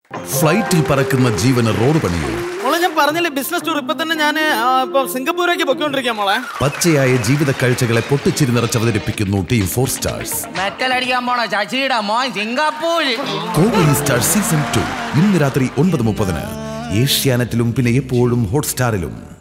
ഫ്ലൈറ്റിൽ പറക്കുന്ന ജീവന് റോഡ് പണിയോ? ഞാൻ പറഞ്ഞില്ലേ ബിസിനസ് ടൂർ. ഇപ്പൊ തന്നെ ഞാൻ സിംഗപ്പൂരേക്ക് പൊയ്ക്കൊണ്ടിരിക്കാം മോളെ. പച്ചയായ ജീവിത കാഴ്ചകളെ പൊട്ടിച്ചിരി നിറച്ചവതരിപ്പിക്കുന്നു team 4 stars. Comedy star season 2 ഇന്ന് രാത്രി 9:30 ഏഷ്യാനെറ്റിലും പിന്നെ എപ്പോഴും ഹോട്ട്സ്റ്റാറിലും.